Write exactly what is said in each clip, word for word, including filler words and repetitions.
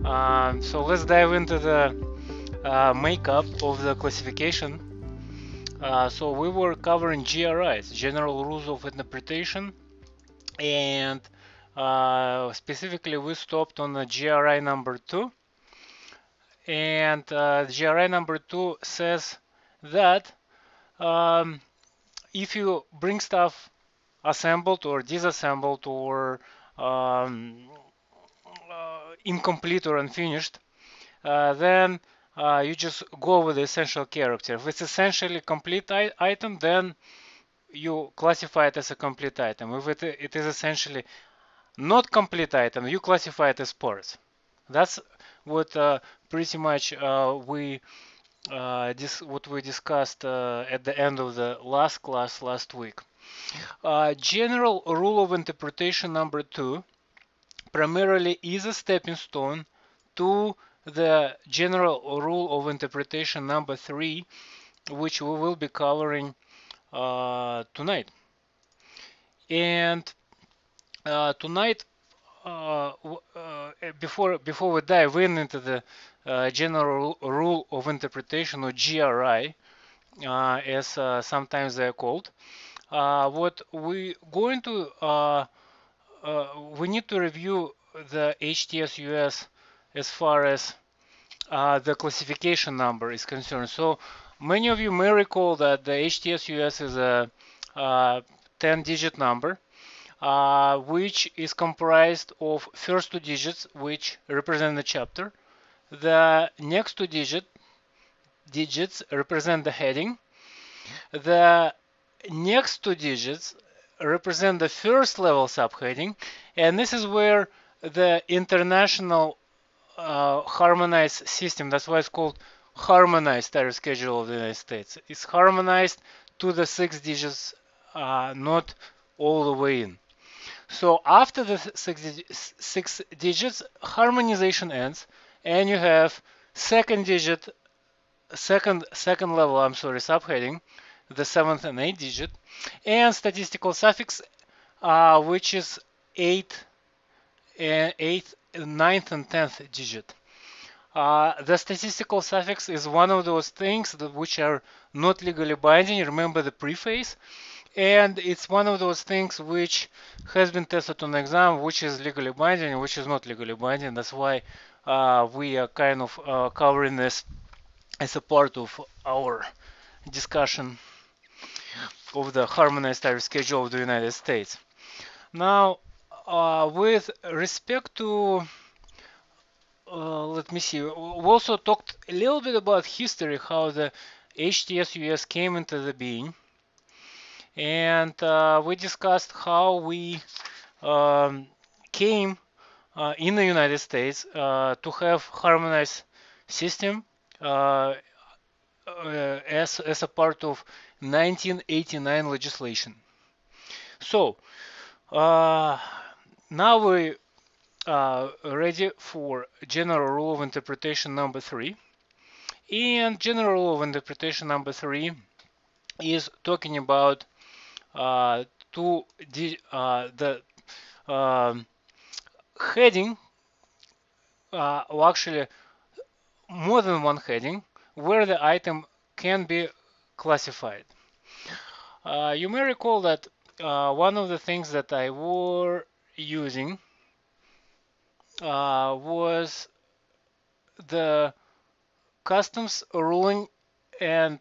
Um, so let's dive into the uh, makeup of the classification. Uh, so we were covering G R Is, General Rules of Interpretation, and uh, specifically we stopped on the G R I number two. And uh, G R I number two says that um, if you bring stuff assembled or disassembled or um, uh, incomplete or unfinished, uh, then uh, you just go with the essential character. If it's essentially complete item, then you classify it as a complete item. If it, it is essentially not complete item, you classify it as parts. That's what uh, pretty much uh, we uh, this what we discussed uh, at the end of the last class last week. Uh, general rule of interpretation number two primarily is a stepping stone to the general rule of interpretation number three, which we will be covering uh, tonight. And uh, tonight, uh, uh, before before we dive in into the uh, general rule of interpretation, or G R I, uh, as uh, sometimes they're called, uh, what we going to uh, uh, we need to review the H T S U S as far as uh, the classification number is concerned. So many of you may recall that the H T S U S is a ten digit number, uh, which is comprised of first two digits, which represent the chapter. The next two digit, digits represent the heading. The next two digits represent the first level subheading, and this is where the international uh, harmonized system, that's why it's called harmonized tariff schedule of the United States. It's harmonized to the six digits, uh, not all the way in. So after the six, six digits, harmonization ends, and you have second digit, second second level, I'm sorry, subheading, the seventh and eighth digit, and statistical suffix, uh, which is eight, uh, eighth, ninth, and tenth digit. Uh, the statistical suffix is one of those things that which are not legally binding. Remember the preface, and it's one of those things which has been tested on exam, which is legally binding and which is not legally binding. That's why uh, we are kind of uh, covering this as a part of our discussion of the harmonized tariff schedule of the United States. Now, uh, with respect to uh, let me see, we also talked a little bit about history, how the H T S U S came into the being, and uh, we discussed how we um, came uh, in the United States uh, to have harmonized system uh, uh, as, as a part of nineteen eighty-nine legislation. So uh, now we are ready for general rule of interpretation number three. And general rule of interpretation number three is talking about uh, two uh, the um, heading, uh, or actually more than one heading, where the item can be classified. Uh, you may recall that uh, one of the things that I were using uh, was the customs ruling and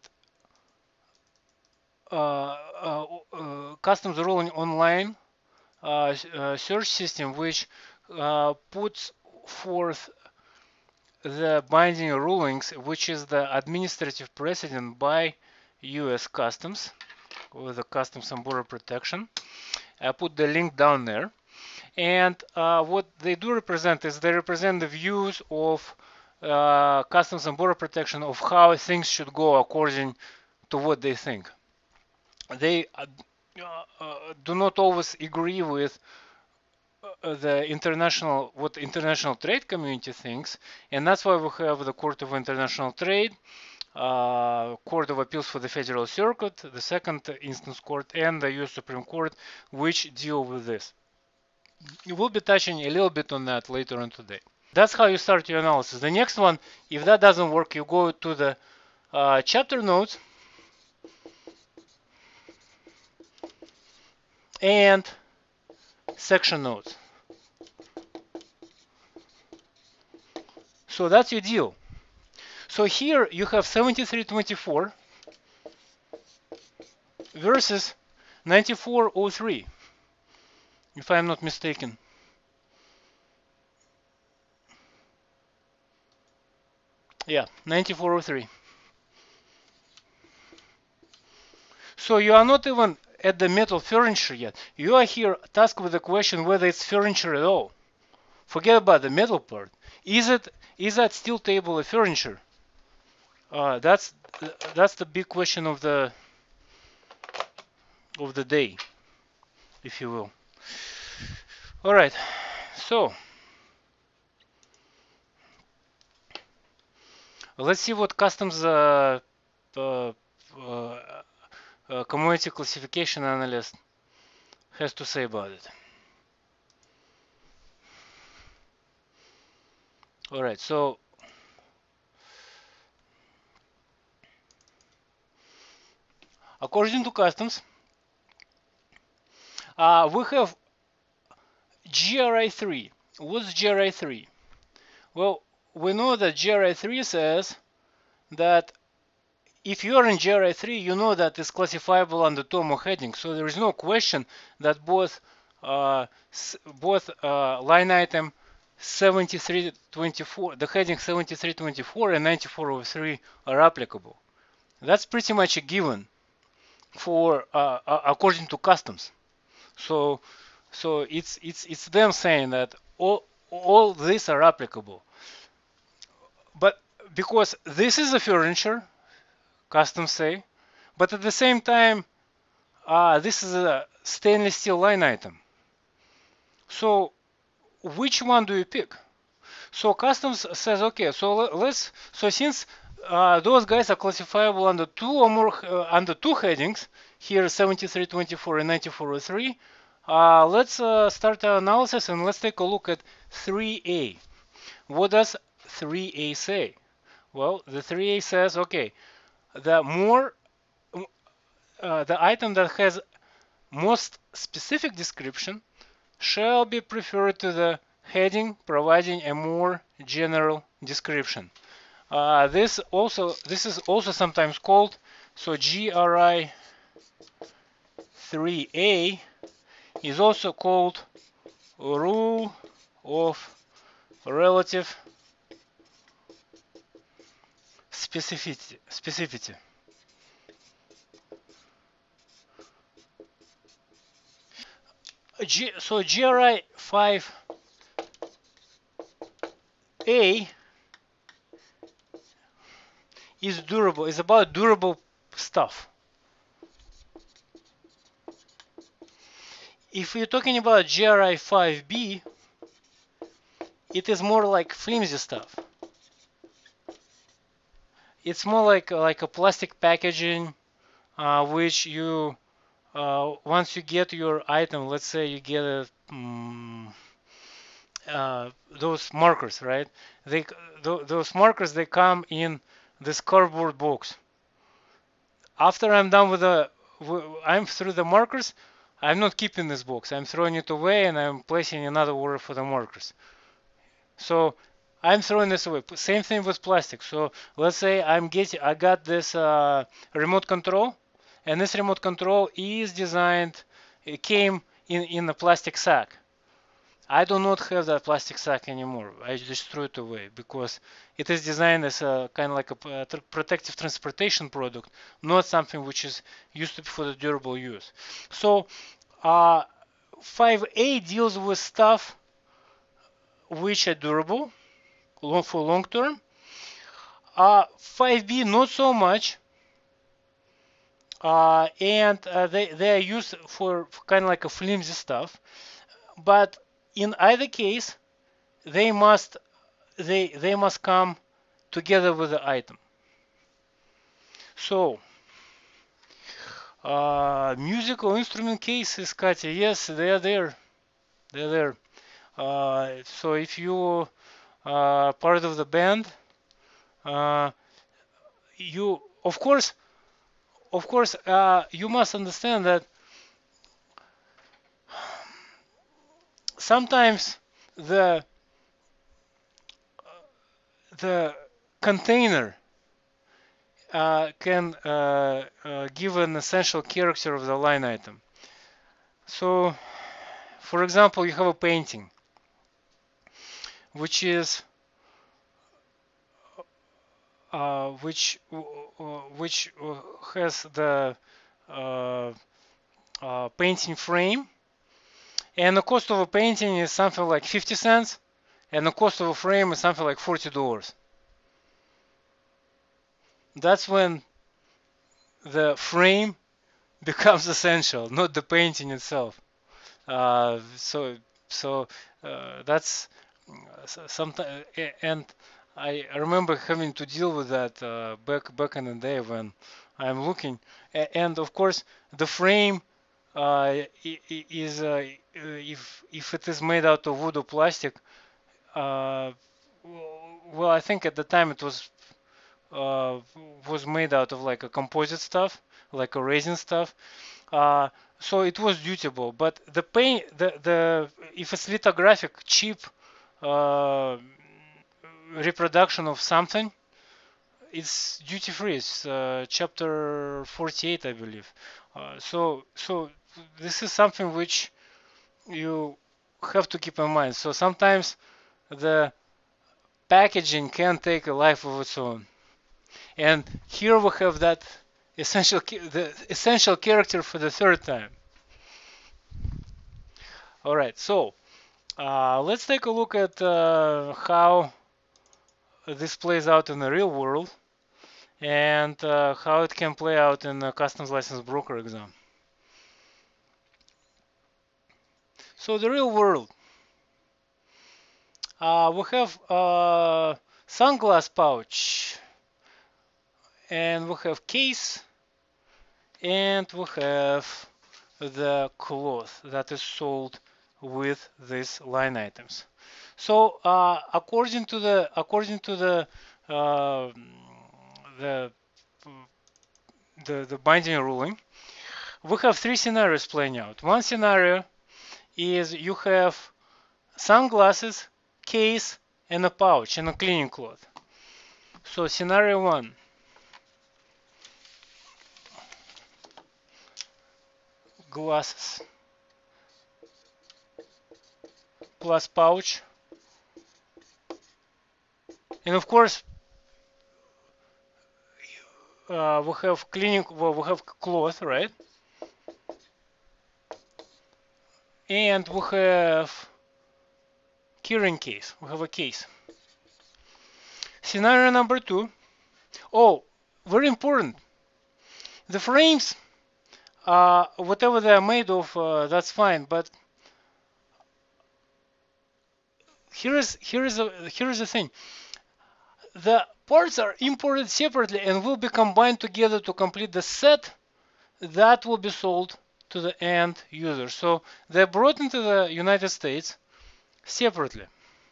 uh, uh, uh, customs ruling online uh, uh, search system, which uh, puts forth the binding rulings, which is the administrative precedent by U S Customs with the Customs and Border Protection. I put the link down there. And uh, what they do represent is they represent the views of uh, Customs and Border Protection of how things should go according to what they think. They uh, uh, do not always agree with uh, the international, what international trade community thinks, and that's why we have the Court of International Trade, uh, Court of Appeals for the Federal Circuit, the Second Instance Court, and the U S Supreme Court, which deal with this. We'll be touching a little bit on that later on today. that's how you start your analysis. The next one, if that doesn't work, you go to the uh, chapter notes and section notes. So that's your deal. So here you have seventy-three twenty-four versus ninety-four oh three, if I'm not mistaken. Yeah, ninety-four oh three. So you are not even at the metal furniture yet. You are here tasked with the question whether it's furniture at all. Forget about the metal part. Is it is that steel table a furniture? Uh, that's that's the big question of the of the day, if you will. All right, so let's see what customs uh, uh, uh, uh, commodity classification analyst has to say about it. All right, so according to customs, uh, we have G R I three. What's G R I three? Well, we know that G R I three says that if you are in G R I three, you know that it's classifiable under T O M O heading. So there is no question that both uh, both uh, line item seventy-three twenty-four, the heading seventy-three twenty-four and ninety-four oh three are applicable. That's pretty much a given for uh, uh, according to customs. So so it's it's it's them saying that all all these are applicable. But because this is a furniture, customs say, but at the same time, uh, this is a stainless steel line item. So which one do you pick? So customs says, okay, so let's, so since uh, those guys are classifiable under two or more, uh, under two headings, here seventy-three twenty-four and ninety-four oh three, uh, let's uh, start our analysis and let's take a look at three A. What does three A say? Well, the three A says, okay, the more, uh, the item that has most specific description shall be preferred to the heading providing a more general description. Uh, this also this is also sometimes called, so G R I three A is also called rule of relative specificity. specificity. G, so G R I five A is durable, is about durable stuff. If you're talking about G R I five B, it is more like flimsy stuff. It's more like like a plastic packaging, uh, which you uh, once you get your item, let's say you get a um, uh, those markers, right? They th those markers they come in this cardboard box. After I'm done with the, I'm through the markers. I'm not keeping this box. I'm throwing it away and I'm placing another order for the markers. So I'm throwing this away. Same thing with plastic. So let's say I'm getting, I got this uh, remote control, and this remote control is designed, it came in in a plastic sack. I do not have that plastic sack anymore. I just threw it away because it is designed as a kind of like a uh, protective transportation product, not something which is used to be for the durable use. So uh, five A deals with stuff which are durable for long term. Uh, five B not so much, uh, and uh, they they are used for, for kind of like a flimsy stuff. But in either case, they must they they must come together with the item. So uh, musical instrument cases, Katya, yes, they are there. They're there. Uh, so if you uh, part of the band. Uh, you, of course, of course, uh, you must understand that sometimes the the container uh, can uh, uh, give an essential character of the line item. So, for example, you have a painting, which is uh, which uh, which uh, has the uh, uh, painting frame, and the cost of a painting is something like fifty cents, and the cost of a frame is something like forty dollars. That's when the frame becomes essential, not the painting itself. Uh, so so uh, that's sometimes, and I remember having to deal with that uh, back back in the day when I'm looking, and of course the frame uh, is uh, if if it is made out of wood or plastic. Uh, well, I think at the time it was uh, was made out of like a composite stuff, like a resin stuff. Uh, so it was dutiable, but the paint, the the if it's lithographic, cheap uh, reproduction of something, it's duty free. It's uh, chapter forty-eight, I believe. Uh, so so this is something which you have to keep in mind. So sometimes the packaging can take a life of its own, and here we have that essential the essential character for the third time. All right, so uh, let's take a look at uh, how this plays out in the real world, and uh, how it can play out in a customs license broker exam. So the real world, uh, we have a sunglass pouch, and we have case, and we have the cloth that is sold with these line items. So uh, according to the according to the uh, the the the binding ruling, we have three scenarios playing out. One scenario is you have sunglasses, case, and a pouch and a cleaning cloth. So scenario one. Glasses plus pouch, and of course uh, we have cleaning. Well, we have cloth, right? And we have carrying case. We have a case. Scenario number two. Oh, very important. The frames, uh, whatever they are made of, uh, that's fine. But here is here is a here is the thing. The parts are imported separately and will be combined together to complete the set that will be sold to the end user. So they're brought into the United States separately.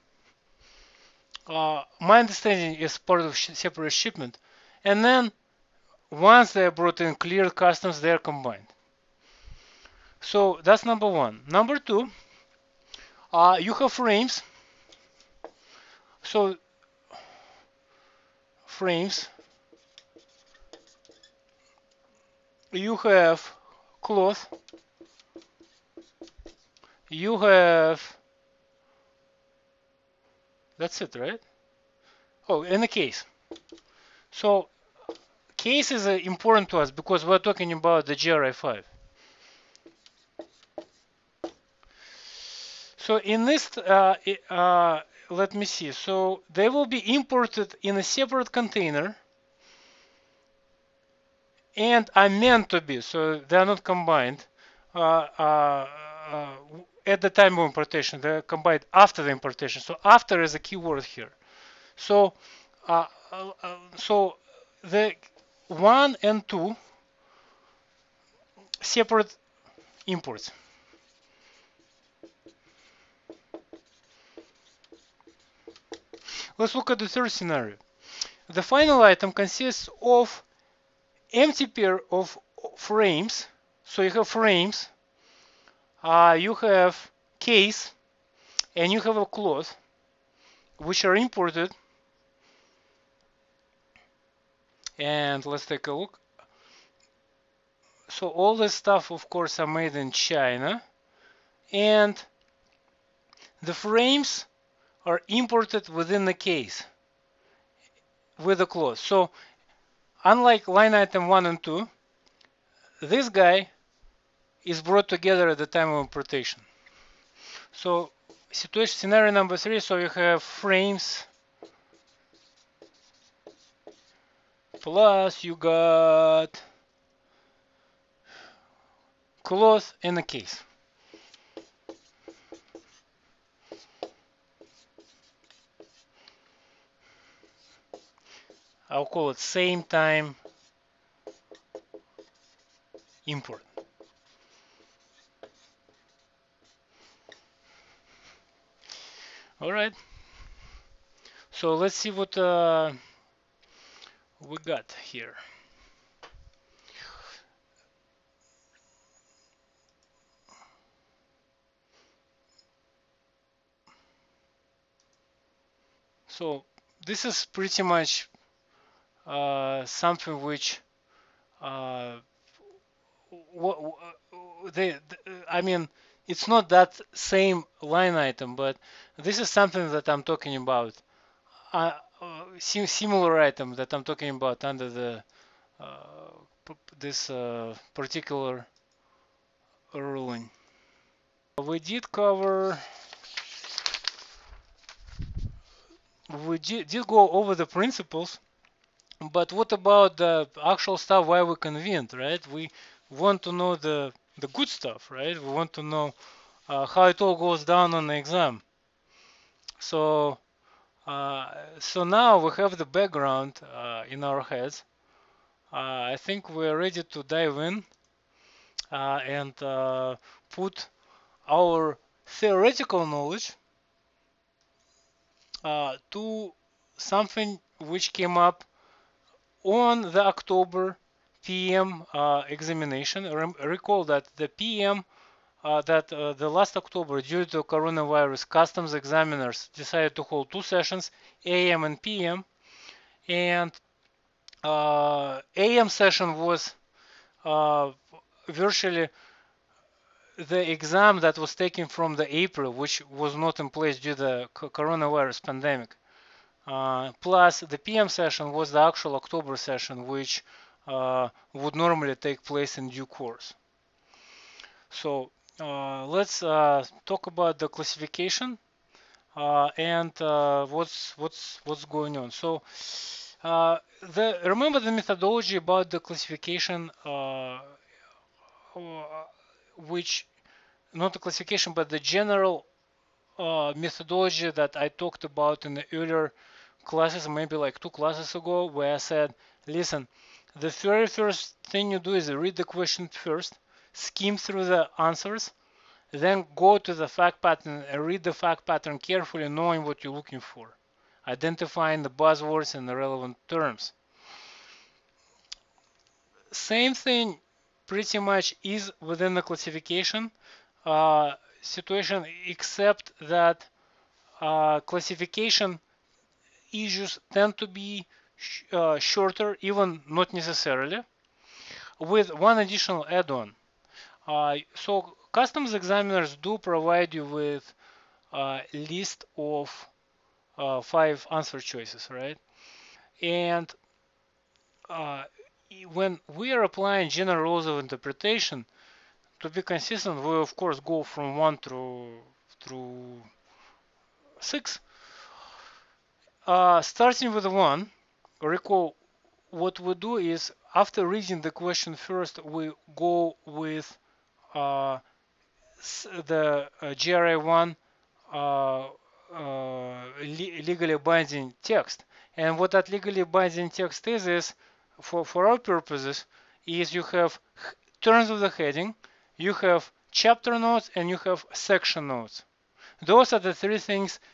Uh, my understanding is part of sh separate shipment, and then once they are brought in cleared customs, they are combined. So that's number one. Number two, uh, you have frames. So frames, you have cloth, you have, that's it, right? Oh, and a case. So case is uh, important to us because we're talking about the G R I five. So in this, uh, uh, let me see. So they will be imported in a separate container and are meant to be. So they are not combined uh, uh, uh, at the time of importation. They're combined after the importation. So after is a key word here. So uh, uh, so the one and two separate imports. let's look at the third scenario. The final item consists of empty pair of frames. So you have frames, uh, you have case, and you have a cloth, which are imported. And let's take a look. So all this stuff, of course, are made in China, and the frames are imported within the case with the cloth. So unlike line item one and two, this guy is brought together at the time of importation. So situation scenario number three, so you have frames plus you got cloth in a case. I'll call it same time import. All right. So let's see what uh, we got here. So this is pretty much uh, something which uh, they, I mean, it's not that same line item, but this is something that I'm talking about. Uh, uh, sim similar item that I'm talking about under the uh, this uh, particular ruling. We did cover, we did, did go over the principles, but what about the actual stuff why we convened, right? We want to know the the good stuff, right? We want to know uh, how it all goes down on the exam. So uh, so now we have the background uh, in our heads. Uh, I think we're ready to dive in uh, and uh, put our theoretical knowledge uh, to something which came up on the October P M uh, examination. Rem recall that the P M uh, that uh, the last October, due to coronavirus, customs examiners decided to hold two sessions, A M and P M, and uh, A M session was uh, virtually the exam that was taken from the April, which was not in place due to the coronavirus pandemic. Uh, plus, the P M session was the actual October session, which uh, would normally take place in due course. So uh, let's uh, talk about the classification uh, and uh, what's what's what's going on. So uh, the remember the methodology about the classification, uh, which not the classification, but the general uh, methodology that I talked about in the earlier classes, maybe like two classes ago, where I said, listen, the very first thing you do is read the question first, skim through the answers, then go to the fact pattern and read the fact pattern carefully, knowing what you're looking for, identifying the buzzwords and the relevant terms. Same thing pretty much is within the classification uh, situation, except that uh, classification issues tend to be sh uh, shorter, even not necessarily, with one additional add-on. Uh, so customs examiners do provide you with a list of uh, five answer choices, right? And uh, when we are applying general rules of interpretation, to be consistent, we of course go from one through through six. Uh, starting with one, recall what we do is after reading the question first, we go with uh, the uh, G R I one uh, uh, legally binding text. And what that legally binding text is, is for, for our purposes, is you have terms of the heading, you have chapter notes, and you have section notes. Those are the three things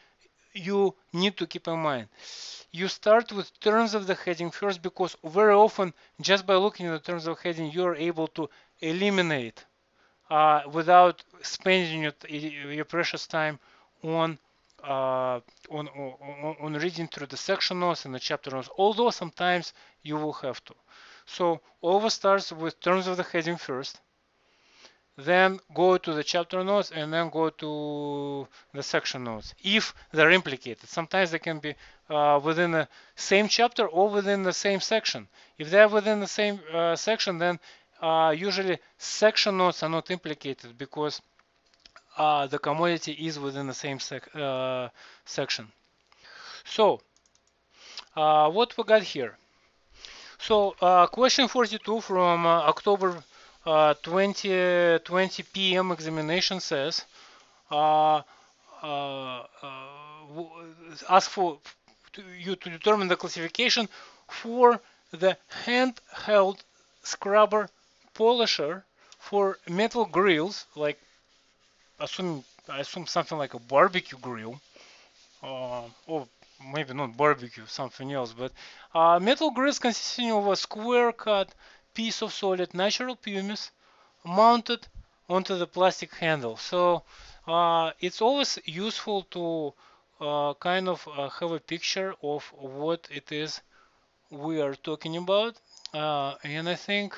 you need to keep in mind. You start with terms of the heading first, because very often just by looking at the terms of heading you are able to eliminate uh, without spending your, your precious time on, uh, on, on on reading through the section notes and the chapter notes, although sometimes you will have to. So always starts with terms of the heading first, then go to the chapter notes, and then go to the section notes if they're implicated. Sometimes they can be uh, within the same chapter or within the same section. If they're within the same uh, section, then uh, usually section notes are not implicated because uh, the commodity is within the same sec uh, section. So uh, what we got here? So uh, question forty-two from uh, October uh, twenty twenty P M examination says, uh, uh, uh, ask for to you to determine the classification for the handheld scrubber polisher for metal grills, like assume I assume something like a barbecue grill, uh, or maybe not barbecue, something else, but uh, metal grills consisting of a square cut piece of solid natural pumice mounted onto the plastic handle. So uh, it's always useful to uh, kind of uh, have a picture of what it is we are talking about, uh, and I think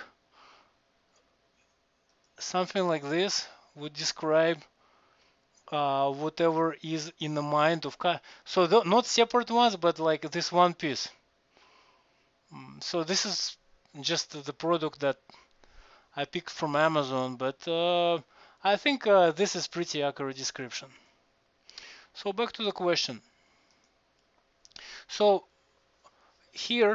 something like this would describe uh, whatever is in the mind of car. So the, not separate ones, but like this one piece. Mm, So this is just the product that I picked from Amazon, but uh, I think uh, this is pretty accurate description. So back to the question. So here,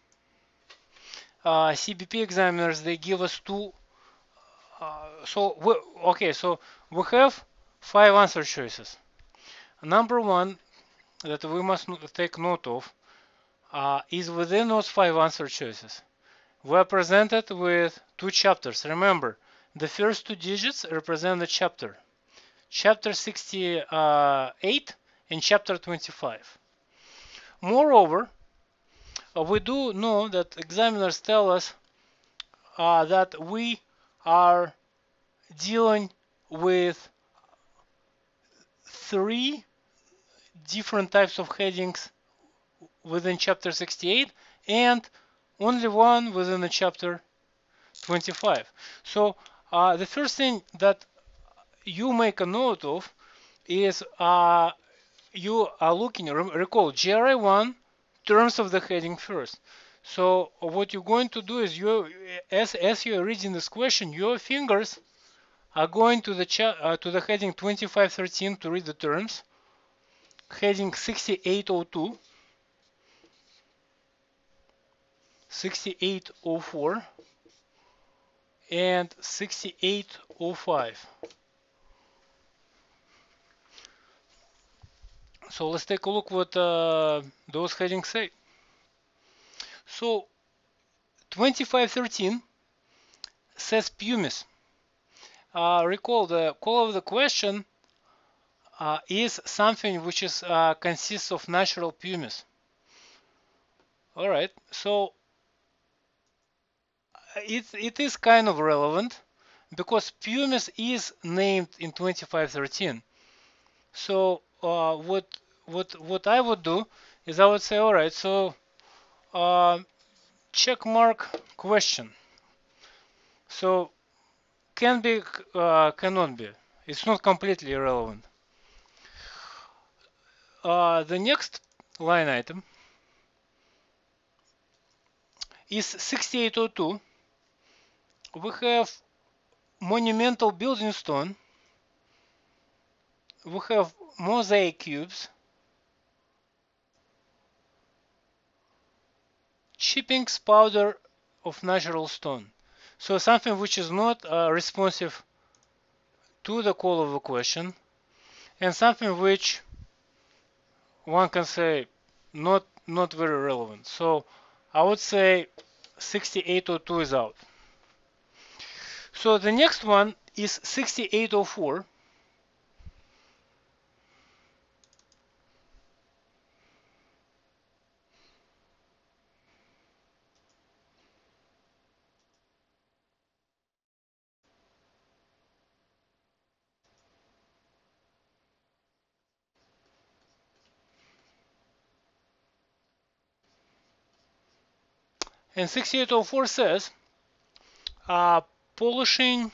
uh, C B P examiners, they give us two. Uh, so we, okay, so we have five answer choices. Number one that we must take note of uh, is within those five answer choices. We are presented with two chapters. Remember, the first two digits represent the chapter. Chapter sixty-eight and chapter twenty-five. Moreover, uh, we do know that examiners tell us uh, that we are dealing with three different types of headings within chapter sixty-eight and only one within the chapter twenty-five. So uh, the first thing that you make a note of is uh, you are looking, recall G R I one, terms of the heading first. So what you're going to do is you, as as you're reading this question, your fingers are going to the cha uh, to the heading twenty-five thirteen to read the terms, heading sixty-eight oh two, sixty-eight oh four, and sixty-eight oh five. So let's take a look what uh, those headings say. So twenty-five thirteen says pumice. Uh, recall the call of the question uh, is something which is uh, consists of natural pumice. All right, so it it is kind of relevant because pumice is named in twenty-five thirteen. So uh, what what what I would do is I would say, all right, so uh, check mark question. So can be, uh, cannot be. It's not completely irrelevant. Uh, the next line item is sixty-eight oh two. We have monumental building stone. We have mosaic cubes, chippings powder of natural stone. So something which is not uh, responsive to the call of the question, and something which one can say not not very relevant. So I would say sixty-eight oh two is out. So the next one is sixty-eight oh four. And sixty-eight oh four says uh, polishing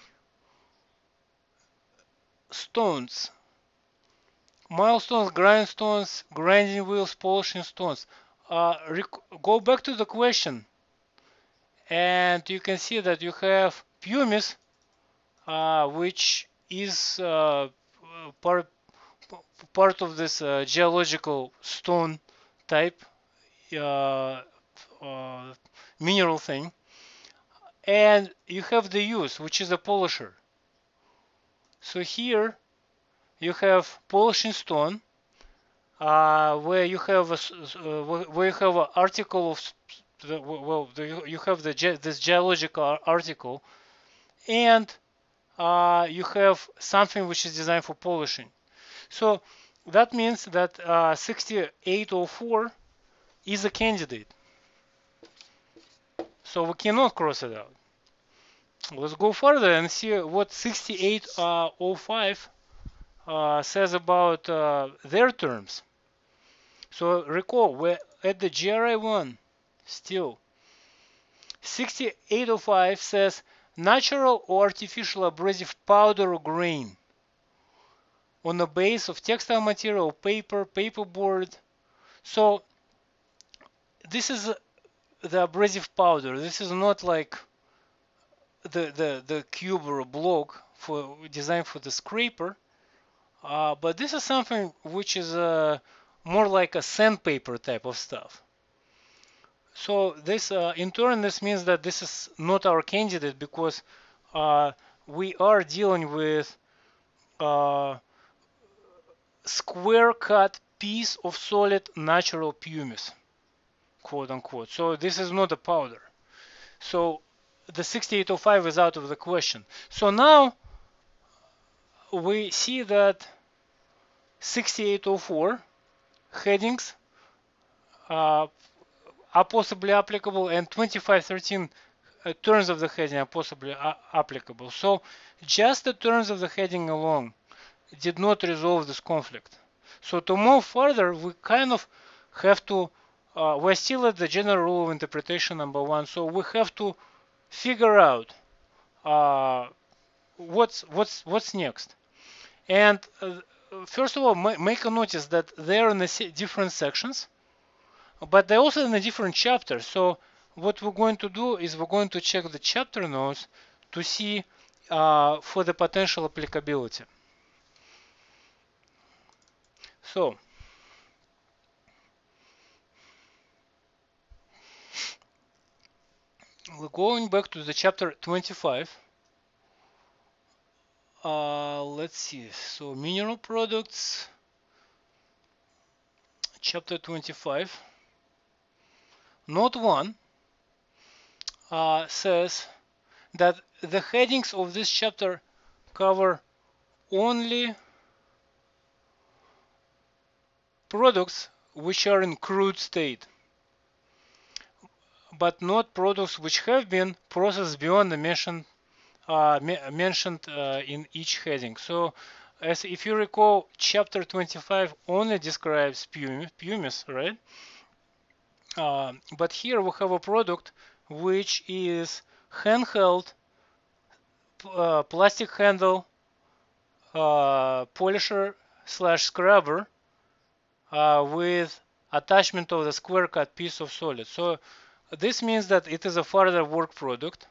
stones, milestones, grindstones, grinding wheels, polishing stones. Uh, go back to the question, and you can see that you have pumice, uh, which is uh, part part of this uh, geological stone type uh, uh, mineral thing, and you have the use, which is a polisher. So here you have polishing stone, uh, where you have a, uh, where you have an article of the, well, the, you have the this geological article, and uh, you have something which is designed for polishing. So that means that uh, sixty-eight oh four is a candidate. So we cannot cross it out. Let's go further and see what sixty-eight oh five uh, says about uh, their terms. So recall, we're at the G R I one still. sixty-eight oh five says natural or artificial abrasive powder or grain on the base of textile material, paper, paperboard. So this is the abrasive powder. This is not like the the the cube or a block for designed for the scraper, uh, but this is something which is uh, more like a sandpaper type of stuff. So this uh, in turn this means that this is not our candidate, because uh, we are dealing with uh, square cut piece of solid natural pumice, quote unquote. So this is not a powder. So the sixty-eight oh five is out of the question. So now we see that sixty-eight oh four headings uh, are possibly applicable, and twenty-five thirteen uh, terms of the heading are possibly uh, applicable. So just the terms of the heading alone did not resolve this conflict. So to move further, we kind of have to, uh, we're still at the general rule of interpretation number one, so we have to figure out uh, what's what's what's next. And uh, first of all, make a notice that they're in the different sections, but they're also in a different chapter. So what we're going to do is we're going to check the chapter notes to see uh, for the potential applicability. So we're going back to the chapter twenty-five. Uh, let's see. So mineral products, chapter twenty-five. Note one uh, says that the headings of this chapter cover only products which are in crude state, but not products which have been processed beyond the mentioned uh, mentioned uh, in each heading. So, as if you recall, chapter twenty-five only describes pumice, right? Uh, but here we have a product which is handheld, uh, plastic handle, uh, polisher slash scrubber uh, with attachment of the square cut piece of solid. So this means that it is a further work product,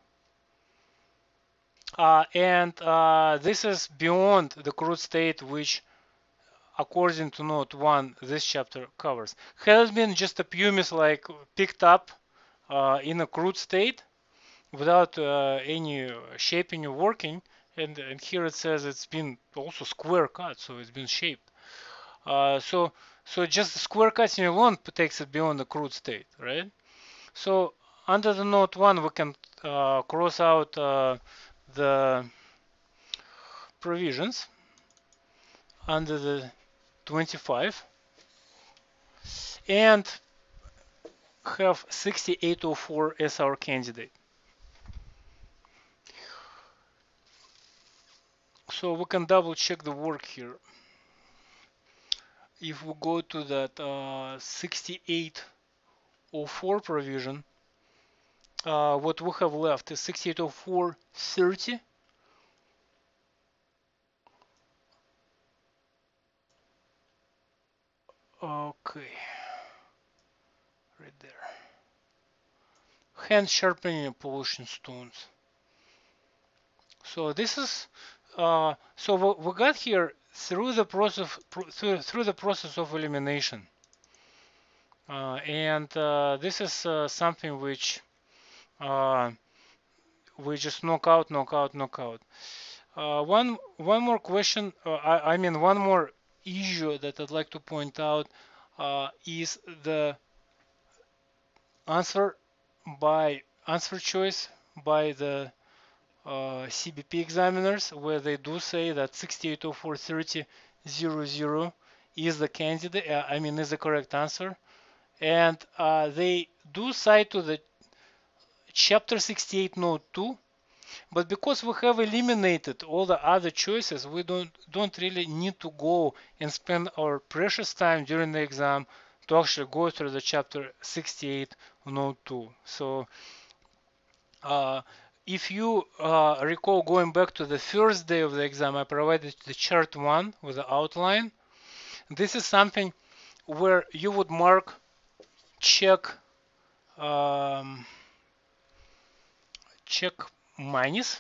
uh, and uh, this is beyond the crude state, which according to note one this chapter covers. Has been just a pumice like picked up uh, in a crude state without uh, any shaping or working, and, and here it says it's been also square cut, so it's been shaped. Uh, so so just the square cutting alone takes it beyond the crude state, right? So under the note one we can uh, cross out uh, the provisions under the twenty-five and have sixty-eight oh four as our candidate. So we can double check the work here. If we go to that uh, sixty-eight oh four provision, uh, what we have left is sixty-eight oh four thirty. Okay, right there. Hand sharpening pollution stones. So this is uh, so what we got here through the process through, through the process of elimination, uh, and uh, this is uh, something which uh, we just knock out, knock out, knock out. Uh, one one more question. Uh, I, I mean one more issue that I'd like to point out uh, is the answer by answer choice by the uh, C B P examiners, where they do say that sixty-eight oh four thirty zero zero is the candidate, uh, I mean is the correct answer, and uh, they do cite to the chapter sixty-eight note two, but because we have eliminated all the other choices, we don't don't really need to go and spend our precious time during the exam to actually go through the chapter sixty-eight note two. So uh, if you uh, recall, going back to the first day of the exam, I provided the chart one with the outline. This is something where you would mark check um, check minus.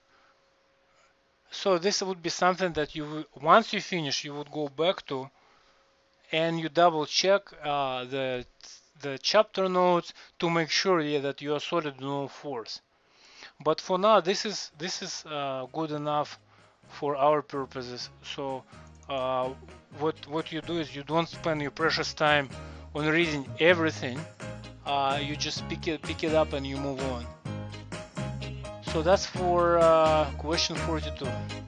So this would be something that you, once you finish, you would go back to and you double check uh, the the chapter notes to make sure, yeah, that you are solid in all fours. But for now, this is this is uh, good enough for our purposes. So uh, what what you do is you don't spend your precious time on reading everything. Uh, you just pick it pick it up and you move on. So that's for uh, question forty-two.